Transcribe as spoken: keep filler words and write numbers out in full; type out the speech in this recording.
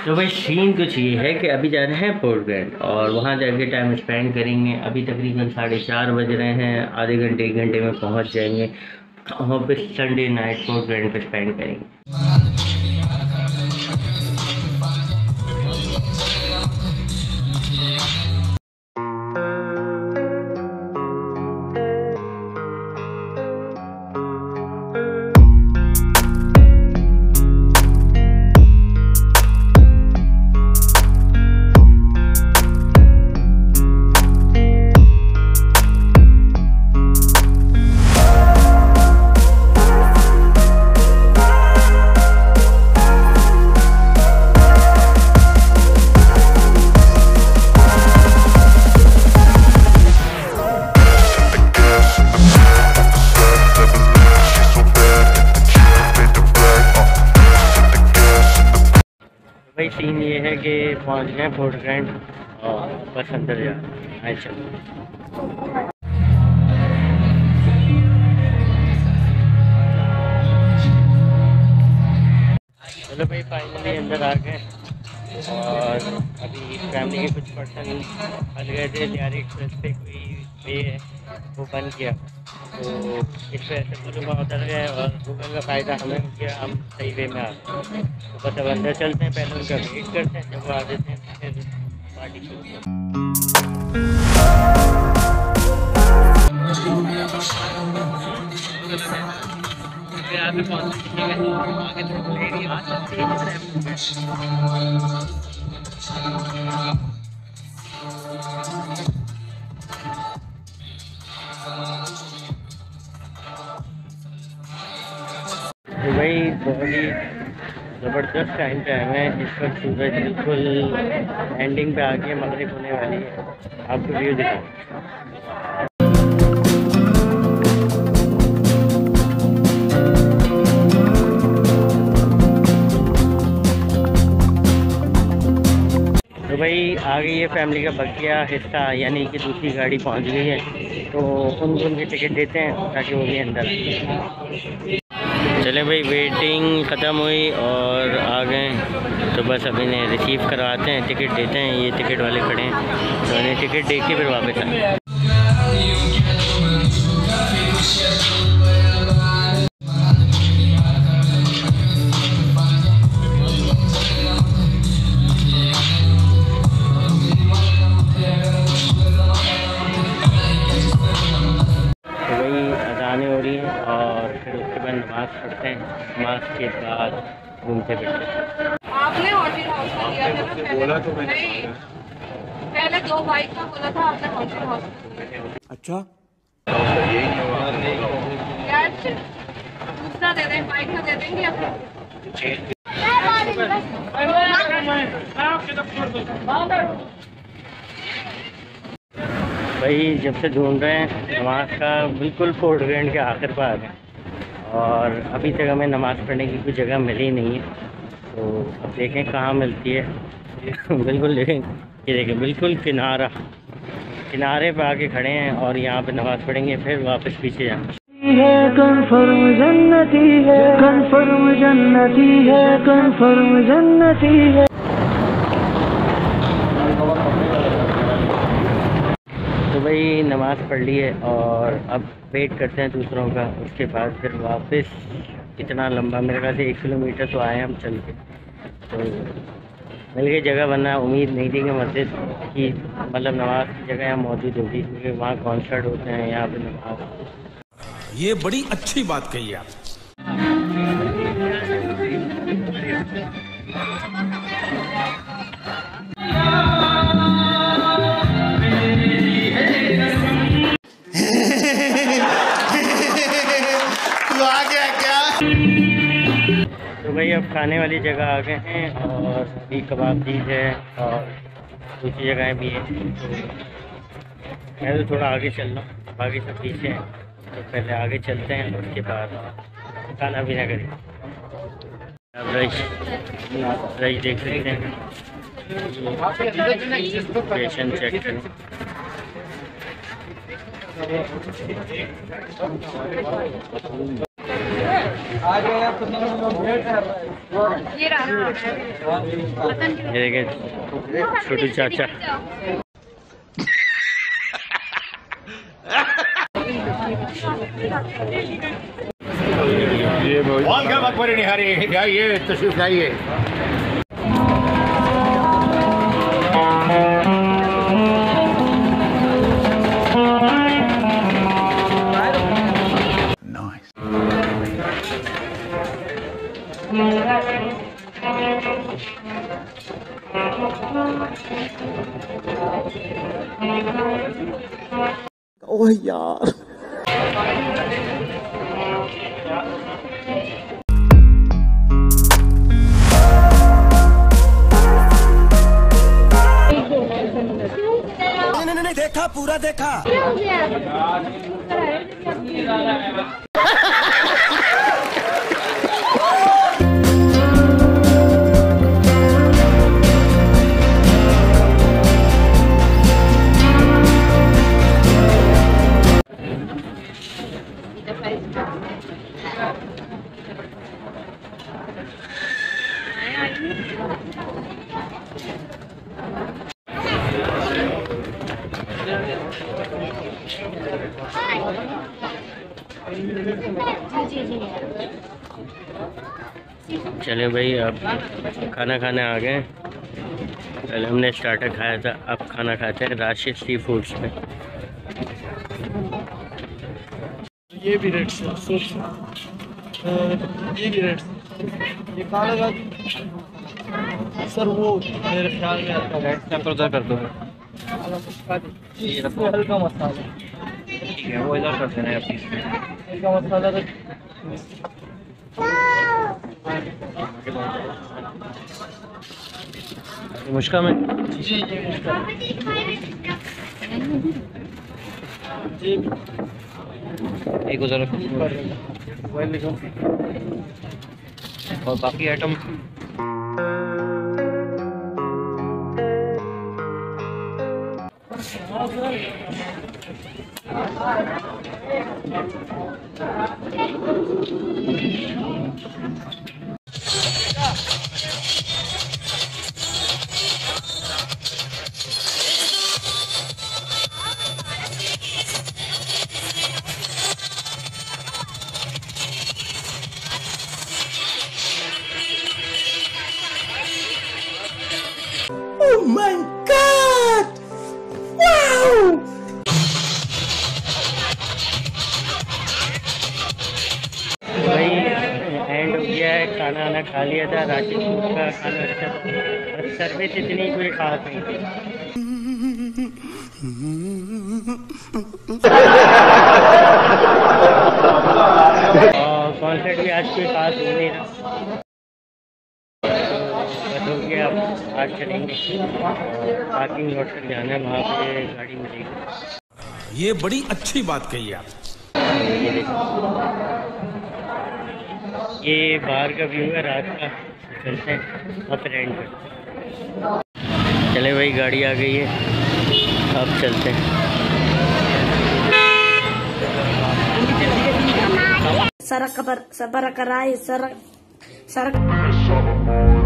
तो भाई सीन कुछ ये है कि अभी जा रहे हैं पोर्ट ब्लेयर और वहाँ जाके टाइम स्पेंड करेंगे। अभी तकरीबन साढ़े चार बज रहे हैं, आधे घंटे एक घंटे में पहुँच जाएंगे। वहाँ पे संडे नाइट पोर्ट ब्लेयर पे स्पेंड करेंगे। भाई सीन ये है कि पहुंच गए फोर्ट ग्रैंड और बस अंदर जा आए। चलो चलो भाई फाइनली अंदर आ गए और अभी फैमिली के कुछ पर्सन फंस गए थे। लियारी एक्सप्रेस पे कोई वे है वो बंद किया, तो इस वजह से वो लोग उतर गए और गूगल का फ़ायदा हमें हो गया, हम सही वे में आ गए। तो बस अब अंदर चलते हैं, पहले उनका वेट करते हैं, जब वो आ जाते हैं फिर पार्टी शुरू करते तो भाई बहुत ही ज़बरदस्त टाइम पे है। हमें इस वक्त सूरज बिल्कुल एंडिंग पे आ गई, मगरिब होने वाली है। आपको व्यू दिखाऊं। तो भाई आ गई है फैमिली का बकिया हिस्सा, यानी कि दूसरी गाड़ी पहुंच गई है। तो उनको उनकी टिकट देते हैं ताकि वो भी अंदर आए। चले भाई वेटिंग ख़त्म हुई और आ गए, तो बस अब इन्हें रिसीव करवाते हैं, टिकट देते हैं। ये टिकट वाले खड़े हैं, तो इन्हें टिकट दे के फिर वापस आए। हो रही है और फिर उसके बाद नमाज़ पढ़ते हैं। नमाज के बाद घूमते फिरते। आपने हॉटेल हाउस का लिया था ना पहले? बोला तो मैंने पहले दो बाइक का बोला था आपने हॉटेल हाउस। अच्छा यार दूसरा दे दें, बाइक का दे देंगे या भाई जब से ढूंढ रहे हैं नमाज का बिल्कुल फोर्ट ग्रैंड के आखिर पर आ गए और अभी तक हमें नमाज़ पढ़ने की कोई जगह मिली नहीं है। तो अब देखें कहाँ मिलती है। बिल्कुल देखें, ये देखें बिल्कुल किनारा किनारे पे आके खड़े हैं और यहाँ पे नमाज़ पढ़ेंगे, फिर वापस पीछे जाएंगे। कन्फर्म जन्नती है, कन्फर्म जन्नती है, कन्फर्म जन्नती है। तो भाई नमाज़ पढ़ ली है और अब वेट करते हैं दूसरों का, उसके बाद फिर वापस। इतना लंबा मेरे ख्याल से एक किलोमीटर तो आए हम चल के, तो मिल गई जगह, वरना उम्मीद नहीं थी कि मस्जिद की मतलब नमाज की जगह यहाँ मौजूद होगी, क्योंकि वहाँ कॉन्सर्ट होते हैं, यहाँ पे नमाज। ये बड़ी अच्छी बात कही आप। तो भाई अब खाने वाली जगह आ गए हैं और भी कबाब चीज़ है और दूसरी जगहें भी हैं। तो मैं तो थोड़ा आगे चल रहा हूँ, बाकी सब पीछे हैं, तो पहले आगे चलते हैं, उसके बाद खाना पीना करेंगे। अब रश रश देख सकते हैं, पेशेंट चेक करें। ये देखे छोटू चाचा। ये बहुत क्या बात पर निहारी जाइए तशरीफ लाइए। ओह यार नहीं देखा पूरा देखा। चले भाई अब खाना खाने आ गए। पहले हमने स्टार्टर खाया था, अब खाना खाते हैं राशिद सी फूड्स में। ये भी रेट सर, ये भी रेट ये काला गाजर सर, वो मेरे ख्याल में आता है सैंपल उधर कर दो। ये हल्का मसाला ठीक है, वो इधर कर देना है प्लीज। हल्का मसाला तो मुश्का में जी जी जी एक उधर और बाकी item Oh my God! Wow! भाई एंड हो गया है, खाना वाना खा लिया था। राशिद फूड का खाना अच्छा था, सर्विस इतनी कोई खास नहीं थी। और कॉन्सर्ट भी आज कोई खास हो नहीं रहा, बस हो गया। अब आज चलेंगे पार्किंग लॉट तक जाना है, वहाँ पे गाड़ी मिलेगी। ये बड़ी अच्छी बात कही आप। ये देखो, ये बाहर का व्यू है रात का। चलते हैं अप रेंट पर। चले भाई गाड़ी आ गई है, अब चलते हैं। सड़क पर सबर कराई सड़क सड़क